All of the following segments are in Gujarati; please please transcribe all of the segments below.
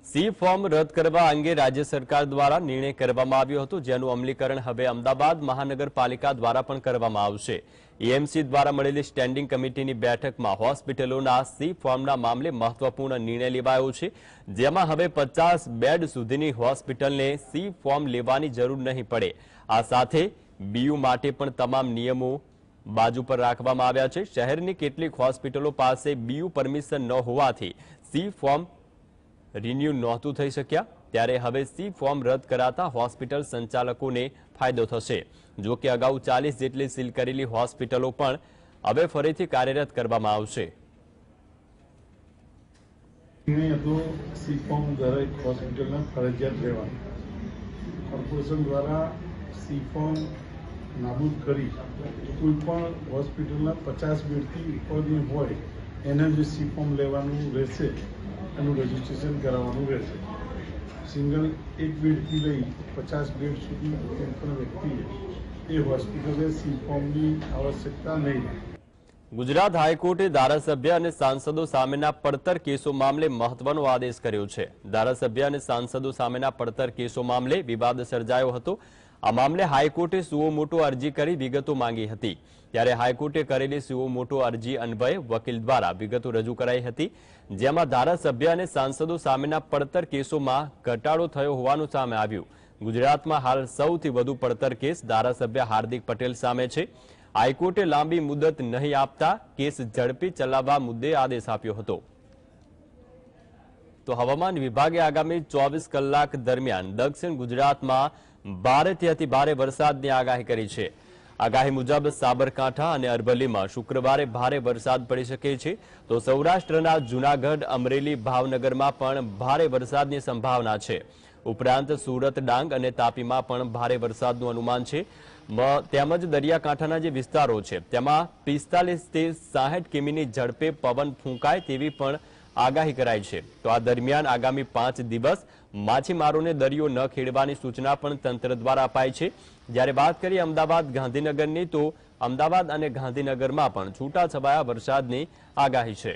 સી ફોર્મ રદ કરવા અંગે રાજ્ય સરકાર દ્વારા નિર્ણય કરવામાં આવ્યો હતો, જેનું અમલીકરણ હવે અમદાવાદ મહાનગરપાલિકા દ્વારા પણ કરવામાં આવશે। એએમસી દ્વારા મળેલી સ્ટેન્ડિંગ કમિટીની બેઠકમાં હોસ્પિટલોના સી ફોર્મના મામલે મહત્વપૂર્ણ નિર્ણય લેવાયો છે, જેમાં હવે 50 બેડ સુધીની હોસ્પિટલને સી ફોર્મ લેવાની જરૂર નહીં પડે। આ સાથે બીયુ માટે પણ તમામ નિયમો બાજુ પર રાખવામાં આવ્યા છે। શહેરની કેટલીક હોસ્પિટલો પાસે બીયુ પરમિશન ન હોવાથી સી ફોર્મ रिन्यू नहोતું થઈ શક્યા, ત્યારે હવે સી ફોર્મ રદ કરાતા હોસ્પિટલ સંચાલકોને ફાયદો થશે। જો કે અગાઉ 40 જેટલી સીલ કરેલી હોસ્પિટલો પણ હવે ફરીથી કાર્યરત કરવામાં આવશે। સી ફોર્મ દરેક હોસ્પિટલને ફરજિયાત રહેવાનું, કોર્પોરેશન દ્વારા સી ફોર્મ નાબૂદ કરી કોઈ પણ હોસ્પિટલના 50 બેડથી ઉપરની હોય એને જે સી ફોર્મ લેવાનું રહેશે, એનું રજીસ્ટ્રેશન કરાવવાનું રહેશે। સિંગલ એક બેડથી લઈ 50 બેડ સુધી કોઈ પણ વ્યક્તિએ એ હોસ્પિટલે સી ફોર્મની આવશ્યકતા નહીં રહે। ગુજરાત હાઈકોર્ટે ધારાસભ્ય અને સાંસદો સામેના પડતર કેસો મામલે મહત્વનો આદેશ કર્યો છે। ધારાસભ્ય અને સાંસદો સામેના પડતર કેસો મામલે વિવાદ સર્જાયો હતો। આ મામલે હાઈકોર્ટે સુઓ મોટો અરજી કરી વિગતો માંગી હતી, ત્યારે હાઈકોર્ટે કરેલી સુઓ મોટો અરજી અન્વયે વકીલ દ્વારા વિગતો રજૂ કરાઈ હતી, જેમાં ધારાસભ્ય અને સાંસદો સામેના પડતર કેસોમાં ઘટાડો થયો હોવાનું સામે આવ્યું। ગુજરાતમાં હાલ સૌથી વધુ પડતર કેસ ધારાસભ્ય હાર્દિક પટેલ સામે છે। હાઈકોર્ટે લાંબી મુદત નહીં આપતા કેસ ઝડપી ચલાવવા મુદ્દે આદેશ આપ્યો હતો। તો હવામાન વિભાગે આગામી 24 કલાક દરમિયાન દક્ષિણ ગુજરાતમાં ભારેથી અતિ ભારે વરસાદની આગાહી કરી છે। આગાહી મુજબ સાબરકાંઠા અને અરવલ્લીમાં શુક્રવારે ભારે વરસાદ પડી શકે છે, તો સૌરાષ્ટ્રના જૂનાગઢ, અમરેલી, ભાવનગરમાં પણ ભારે વરસાદની સંભાવના છે। ઉપરાંત સુરત, ડાંગ અને તાપીમાં પણ ભારે વરસાદનું અનુમાન છે। તેમજ દરિયાકાંઠાના જે વિસ્તારો છે તેમાં 45 થી 60 કિમીની ઝડપે પવન ફૂંકાય તેવી પણ આગાહી કરાઈ છે। તો આ દરમિયાન આગામી 5 દિવસ માછીમારોને દરિયો ન ખેડવાની સૂચના પણ તંત્ર દ્વારા અપાઈ છે। જ્યારે વાત કરીએ અમદાવાદ, ગાંધીનગરની, તો અમદાવાદ અને ગાંધીનગરમાં પણ છૂટાછવાયા વરસાદની આગાહી છે।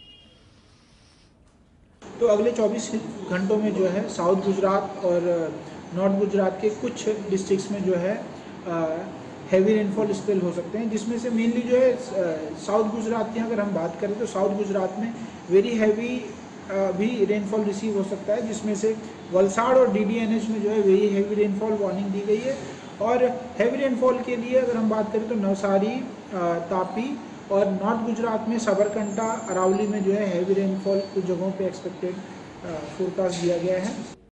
तो अगले 24 घंटों में जो है साउथ गुजरात और नॉर्थ गुजरात के कुछ डिस्ट्रिक्ट्स में जो है हैवी रेनफॉल स्पेल हो सकते हैं, जिसमें से मेनली जो है साउथ गुजरात की अगर हम बात करें तो साउथ गुजरात में वेरी हैवी भी रेनफॉल रिसीव हो सकता है, जिसमें से वलसाड़ और डीडीएनएच में जो है वेरी हैवी रेनफॉल वार्निंग दी गई है। और हैवी रेनफॉल के लिए अगर हम बात करें तो नवसारी, तापी और नॉर्थ गुजरात में साबरकांठा, अरावली में जो है हैवी रेनफॉल कुछ जगहों पे एक्सपेक्टेड फोरकास्ट दिया गया है।